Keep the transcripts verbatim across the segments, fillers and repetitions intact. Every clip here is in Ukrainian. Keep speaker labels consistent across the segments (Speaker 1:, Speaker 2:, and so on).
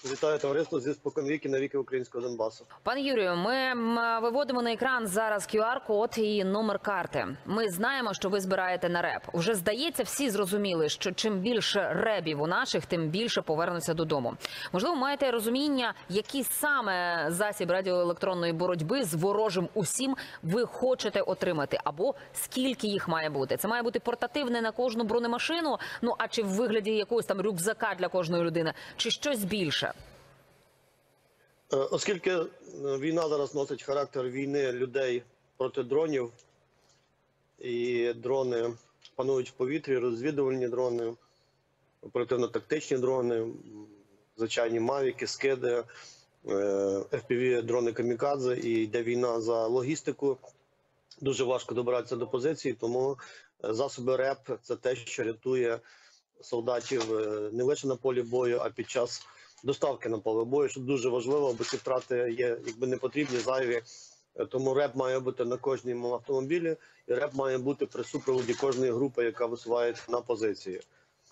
Speaker 1: Вітаю товариство зі споконвіки навіки українського Донбасу.
Speaker 2: Пане Юрію, ми виводимо на екран зараз кю ар-код і номер карти. Ми знаємо, що ви збираєте на РЕБ. Уже, здається, всі зрозуміли, що чим більше ребів у наших, тим більше повернуться додому. Можливо, маєте розуміння, який саме засіб радіоелектронної боротьби з ворожим усім ви хочете отримати? Або скільки їх має бути? Це має бути портативне на кожну бронемашину? Ну, а чи в вигляді якогось там рюкзака для кожної людини? Чи щось більше?
Speaker 1: Оскільки війна зараз носить характер війни людей проти дронів, і дрони панують в повітрі, розвідувальні дрони, оперативно-тактичні дрони, звичайні мавіки, скиди, еф пі ві-дрони камікадзе, і йде війна за логістику, дуже важко добиратися до позицій, тому засоби РЕБ – це те, що рятує солдатів не лише на полі бою, а під час доставки на поле бою, що дуже важливо, бо ці втрати є, якби не потрібні, зайві. Тому РЕБ має бути на кожному автомобілі, і РЕБ має бути при супроводі кожної групи, яка висувається на позиції.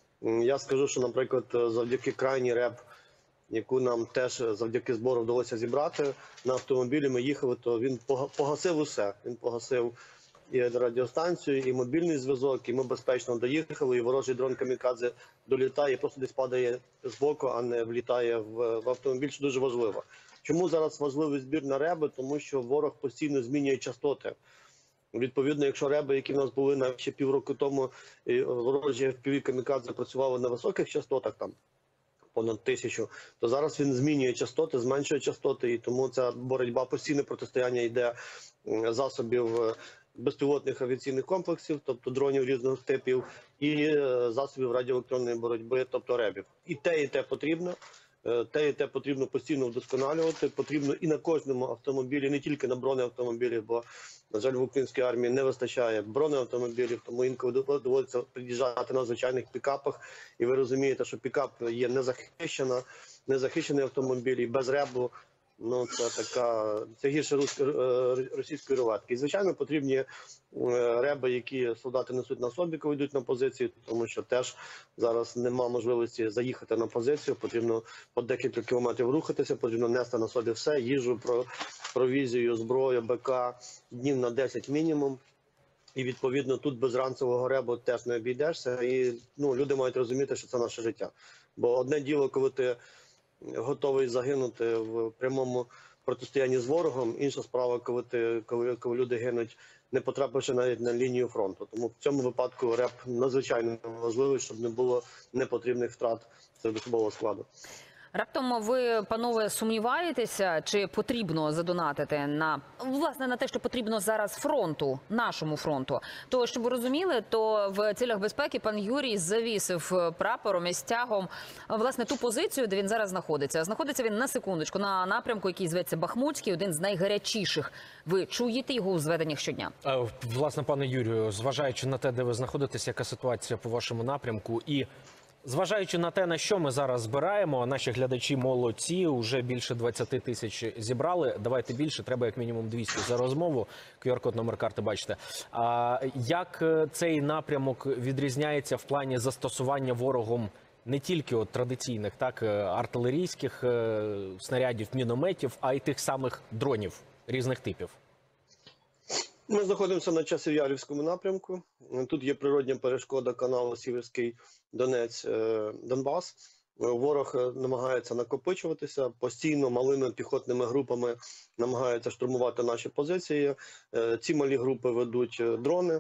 Speaker 1: Я скажу, що, наприклад, завдяки крайній РЕБ, яку нам теж завдяки збору вдалося зібрати, на автомобілі ми їхали, то він погасив усе. Він погасив і радіостанцію, і мобільний зв'язок, і ми безпечно доїхали, і ворожий дрон камікадзе долітає, і просто десь падає збоку, а не влітає в, в автомобіль, що дуже важливо. Чому зараз важливий збір на реби? Тому що ворог постійно змінює частоти. Відповідно, якщо реби, які в нас були навіть ще півроку тому, ворожі еф пі ві камікадзе працювали на високих частотах, там понад тисячу, то зараз він змінює частоти, зменшує частоти, і тому ця боротьба, постійне протистояння йде засобів безпілотних авіаційних комплексів, тобто дронів різних типів, і засобів радіоелектронної боротьби, тобто ребів. І те, і те потрібно. Те і те потрібно постійно вдосконалювати, потрібно і на кожному автомобілі, не тільки на бронеавтомобілі, бо, на жаль, в українській армії не вистачає бронеавтомобілів, тому інколи доводиться під'їжджати на звичайних пікапах, і ви розумієте, що пікап є незахищена, незахищений автомобіль, і без ребу, ну, це така, це гірше російської рулетки. І, звичайно, потрібні реби, які солдати несуть на собі, коли йдуть на позицію, тому що теж зараз нема можливості заїхати на позицію, потрібно по декілька кілометрів рухатися, потрібно нести на собі все, їжу, провізію, зброю, БК, днів на десять мінімум. І, відповідно, тут без ранцевого ребу теж не обійдешся, і ну, люди мають розуміти, що це наше життя. Бо одне діло, коли ти готовий загинути в прямому протистоянні з ворогом, інша справа, коли, ти, коли, коли люди гинуть, не потрапивши навіть на лінію фронту. Тому в цьому випадку РЕБ надзвичайно важливий, щоб не було непотрібних втрат з особового складу.
Speaker 2: Раптом ви, панове, сумніваєтеся, чи потрібно задонатити на, власне, на те, що потрібно зараз фронту, нашому фронту? То, щоб ви розуміли, то в цілях безпеки пан Юрій завісив прапором і стягом, власне, ту позицію, де він зараз знаходиться. Знаходиться він, на секундочку, на напрямку, який зветься Бахмутський, один з найгарячіших. Ви чуєте його у зведеннях щодня?
Speaker 3: Власне, пане Юрію, зважаючи на те, де ви знаходитесь, яка ситуація по вашому напрямку, і зважаючи на те, на що ми зараз збираємо, наші глядачі молодці, вже більше двадцяти тисяч зібрали. Давайте більше, треба як мінімум двісті за розмову. кю ар-код, номер карти бачите. А як цей напрямок відрізняється в плані застосування ворогом не тільки от традиційних, так, артилерійських снарядів, мінометів, а й тих самих дронів різних типів?
Speaker 1: Ми знаходимося на Часів'ярівському напрямку. Тут є природня перешкода каналу Сіверський Донець-Донбас. Ворог намагається накопичуватися, постійно малими піхотними групами намагаються штурмувати наші позиції. Ці малі групи ведуть дрони.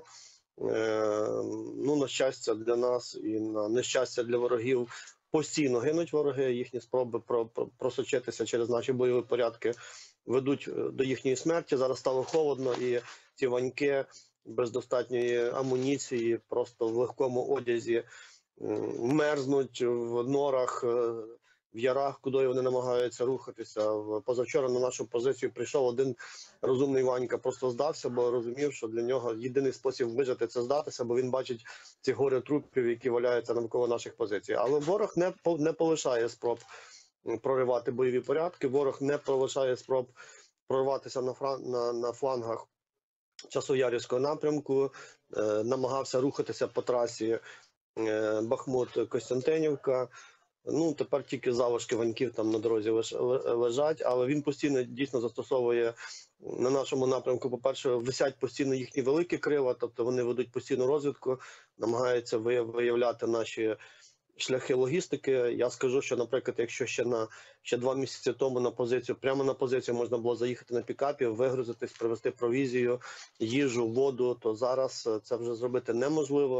Speaker 1: Ну, на щастя для нас і на нещастя для ворогів, постійно гинуть вороги, їхні спроби просочитися через наші бойові порядки ведуть до їхньої смерті. Зараз стало холодно, і ці ваньки без достатньої амуніції, просто в легкому одязі, мерзнуть в норах, в ярах, куди вони намагаються рухатися. Позавчора на нашу позицію прийшов один розумний Ванька, просто здався, бо розумів, що для нього єдиний спосіб вижити – це здатися, бо він бачить ці гори трупів, які валяються навколо наших позицій. Але ворог не, не полишає спроб проривати бойові порядки, ворог не полишає спроб прорватися на, на, на флангах Часов'ярівського напрямку, е, намагався рухатися по трасі е, Бахмут-Костянтинівка, Ну, тепер тільки залишки ваньків там на дорозі лиш- лежать, але він постійно дійсно застосовує на нашому напрямку. По-перше, висять постійно їхні великі крила, тобто вони ведуть постійну розвідку, намагаються вия- виявляти наші шляхи логістики. Я скажу, що, наприклад, якщо ще на ще два місяці тому на позицію, прямо на позицію можна було заїхати на пікапі, вигрузитись, привезти провізію, їжу, воду, то зараз це вже зробити неможливо.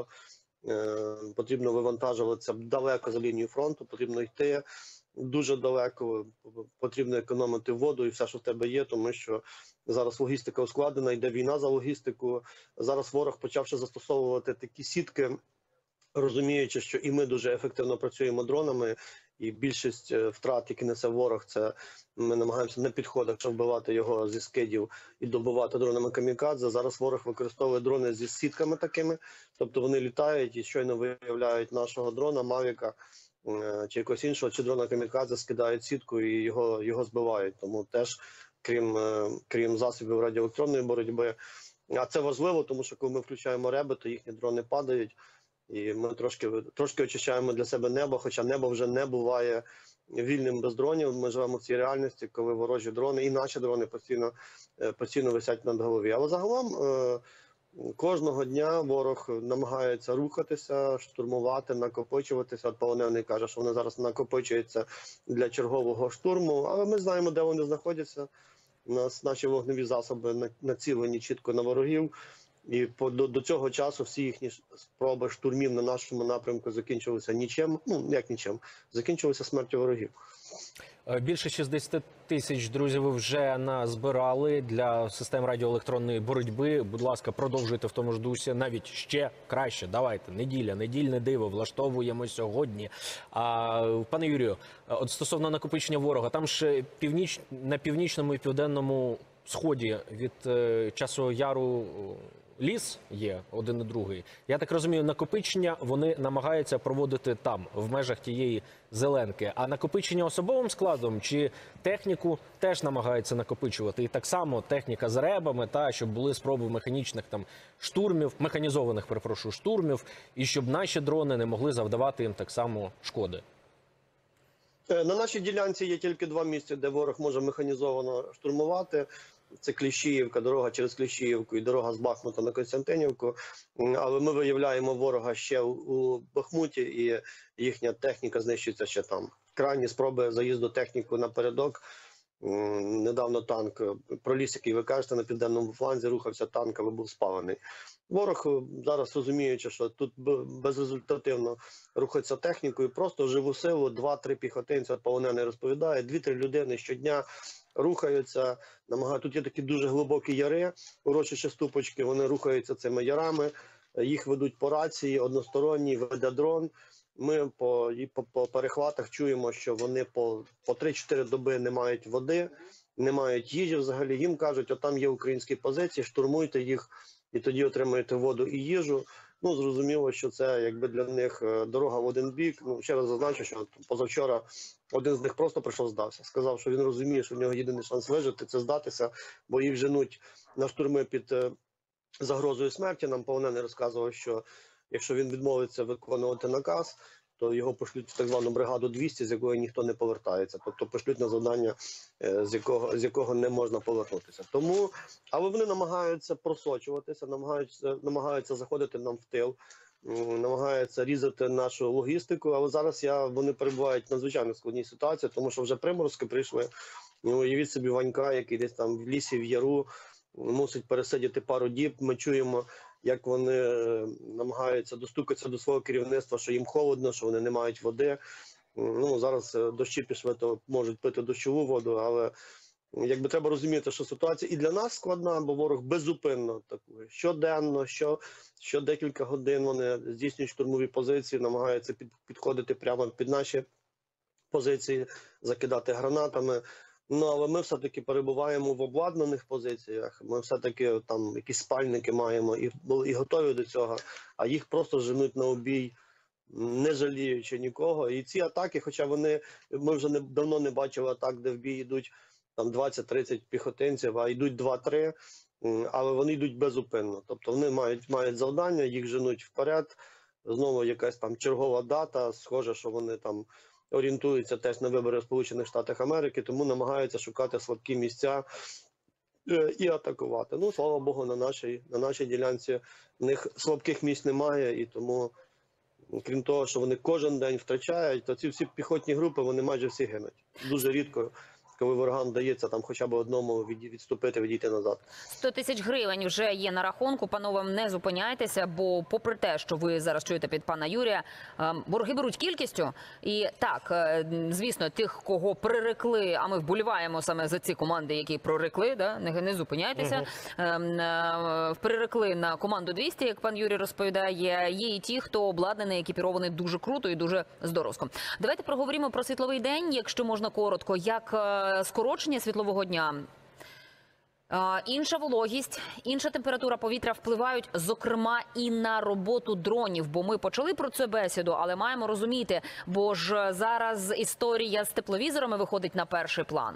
Speaker 1: Е, Потрібно вивантажуватися далеко за лінію фронту, потрібно йти дуже далеко, потрібно економити воду і все, що в тебе є, тому що зараз логістика ускладнена, йде війна за логістику. Зараз ворог почавши застосовувати такі сітки, розуміючи, що і ми дуже ефективно працюємо дронами, і більшість е, втрат, які несе ворог, це ми намагаємося на підходах, щоб вбивати його зі скидів і добивати дронами камікадзе. Зараз ворог використовує дрони зі сітками такими, тобто вони літають і щойно виявляють нашого дрона, мавіка е, чи якогось іншого, чи дрона камікадзе, скидають сітку і його, його збивають. Тому теж, крім, е, крім засобів радіоелектронної боротьби, а це важливо, тому що коли ми включаємо реби, то їхні дрони падають. І ми трошки, трошки очищаємо для себе небо, хоча небо вже не буває вільним без дронів. Ми живемо в цій реальності, коли ворожі дрони і наші дрони постійно, е, постійно висять над голові. Але загалом е, кожного дня ворог намагається рухатися, штурмувати, накопичуватися. От полонений каже, що вони зараз накопичуються для чергового штурму, але ми знаємо, де вони знаходяться. У нас наші вогневі засоби на- націлені чітко на ворогів. І по, до, до цього часу всі їхні ш- спроби штурмів на нашому напрямку закінчилися нічим. Ну, як нічим, закінчилися смертю ворогів.
Speaker 3: Е, Більше шістдесят тисяч, друзі, ви вже назбирали для систем радіоелектронної боротьби. Будь ласка, продовжуйте в тому ж дусі, навіть ще краще. Давайте, неділя, недільне диво, влаштовуємо сьогодні. А, пане Юрію, от стосовно накопичення ворога, там ж північ, на північному і південному сході від е, Часового Яру ліс є один і другий. Я так розумію, накопичення вони намагаються проводити там, в межах тієї зеленки. А накопичення особовим складом чи техніку теж намагаються накопичувати. І так само техніка з ребами, та щоб були спроби механічних там штурмів, механізованих, перепрошую, штурмів, і щоб наші дрони не могли завдавати їм так само шкоди.
Speaker 1: Е, На нашій ділянці є тільки два місця, де ворог може механізовано штурмувати. Це Кліщіївка, дорога через Кліщіївку і дорога з Бахмута на Костянтинівку. М, Але ми виявляємо ворога ще у- у Бахмуті, і їхня техніка знищується ще там. Крайні спроби заїзду техніку напередок. М, Недавно танк е, проліз, який ви кажете, на південному фланзі рухався танк, але був спалений. Ворог е, зараз, розуміючи, що тут б- безрезультативно рухається технікою, просто живу силу, два-три піхотинця, от полонений розповідає, дві-три людини щодня рухаються, намагають. Тут є такі дуже глибокі яри, урочищі ступочки, вони рухаються цими ярами, е, їх ведуть по рації, односторонній, веде дрон. Ми по, і по, по перехватах чуємо, що вони по, по три-чотири доби не мають води, не мають їжі взагалі. Їм кажуть, от там є українські позиції, штурмуйте їх і тоді отримаєте воду і їжу. Ну, зрозуміло, що це якби для них е, дорога в один бік. Ну, ще раз зазначу, що от позавчора один з них просто прийшов, здався. Сказав, що він розуміє, що в нього єдиний шанс вижити – це здатися, бо їх женуть на штурми під е, загрозою смерті. Нам полонений розказував, що якщо він відмовиться виконувати наказ, то його пошлють в так звану бригаду двісті, з якої ніхто не повертається. Тобто пошлють на завдання, е, з якого, з якого не можна повернутися. Тому, але вони намагаються просочуватися, намагаються, намагаються заходити нам в тил, м, намагаються різати нашу логістику. Але зараз я, вони перебувають в надзвичайно складній ситуації, тому що вже приморозки прийшли. Ну, уявіть собі Ванька, який десь там в лісі, в яру, мусить пересидіти пару діб. Ми чуємо, як вони е, намагаються достукатися до свого керівництва, що їм холодно, що вони не мають води. Ну, зараз е, дощі пішли, то можуть пити дощову воду, але якби треба розуміти, що ситуація і для нас складна, бо ворог безупинно атакує. Щоденно, що, що декілька годин вони здійснюють штурмові позиції, намагаються під, підходити прямо під наші позиції, закидати гранатами. Ну, але ми все-таки перебуваємо в обладнаних позиціях, ми все-таки там якісь спальники маємо і, і готові до цього, а їх просто женуть на обій, не жаліючи нікого. І ці атаки, хоча вони, ми вже не, давно не бачили атак, де в бій йдуть там двадцять-тридцять піхотинців, а йдуть два-три, м, але вони йдуть безупинно. Тобто вони мають, мають завдання, їх женуть вперед, знову якась там чергова дата, схоже, що вони там орієнтуються теж на вибори в Сполучених Штатах Америки, тому намагаються шукати слабкі місця е, і атакувати. Ну, слава Богу, на нашій, на нашій ділянці в них слабких місць немає, і тому, крім того, що вони кожен день втрачають, то ці всі піхотні групи, вони майже всі гинуть. Дуже рідко, коли ворогам вдається там хоча б одному від- відступити, відійти назад.
Speaker 2: сто тисяч гривень вже є на рахунку. Панове, не зупиняйтеся, бо попри те, що ви зараз чуєте від пана Юрія, ем, борги беруть кількістю. І так, е, звісно, тих, кого прирекли, а ми вболіваємо саме за ці команди, які прорекли, да? не, не зупиняйтеся, ем, е, прирекли на команду двісті, як пан Юрій розповідає. Є і ті, хто обладнаний, екіпірований дуже круто і дуже здоровсько. Давайте проговоримо про світловий день, якщо можна коротко. Як е, скорочення світлового дня, Е, інша вологість, інша температура повітря впливають, зокрема, і на роботу дронів. Бо ми почали про це бесіду, але маємо розуміти, бо ж зараз історія з тепловізорами виходить на перший план.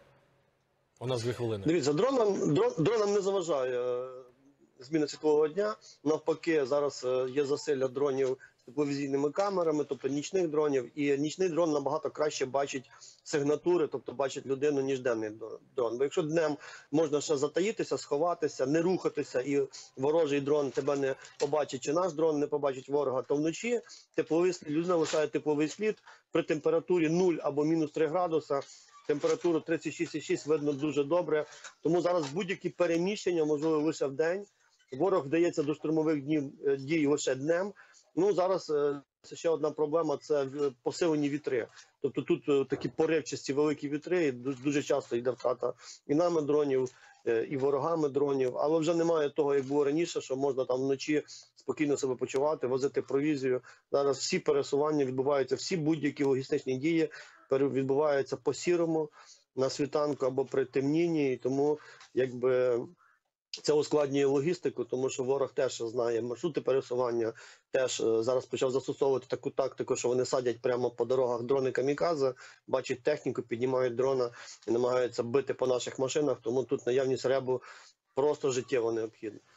Speaker 3: У нас дві хвилини.
Speaker 1: Дивіться, дронам, дрон, дронам не заважає е, зміна світлового дня. Навпаки, зараз е, є засилля дронів з тепловізійними камерами, тобто нічних дронів. І нічний дрон набагато краще бачить сигнатури, тобто бачить людину, ніж денний дрон. Бо якщо днем можна ще затаїтися, сховатися, не рухатися, і ворожий дрон тебе не побачить, чи наш дрон не побачить ворога, то вночі тепловий слід, людина лишає тепловий слід при температурі нуль або мінус три градуса. Температуру тридцять шість цілих шість видно дуже добре. Тому зараз будь-які переміщення можливо лише в день. Ворог вдається до штурмових днів е, дій лише днем. Ну зараз е, це ще одна проблема – це в- посилені вітри. Тобто тут е, такі поривчасті великі вітри, і ду- дуже часто йде втрата і нами дронів, е, і ворогами дронів. Але вже немає того, як було раніше, що можна там вночі спокійно себе почувати, возити провізію. Зараз всі пересування відбуваються, всі будь-які логістичні дії пере- відбуваються по сірому, на світанку або при темнінні, і тому якби це ускладнює логістику, тому що ворог теж знає маршрути пересування, теж е, зараз почав застосовувати таку тактику, що вони садять прямо по дорогах дрони камікадзе, бачать техніку, піднімають дрона і намагаються бити по наших машинах, тому тут наявність ребу просто життєво необхідна.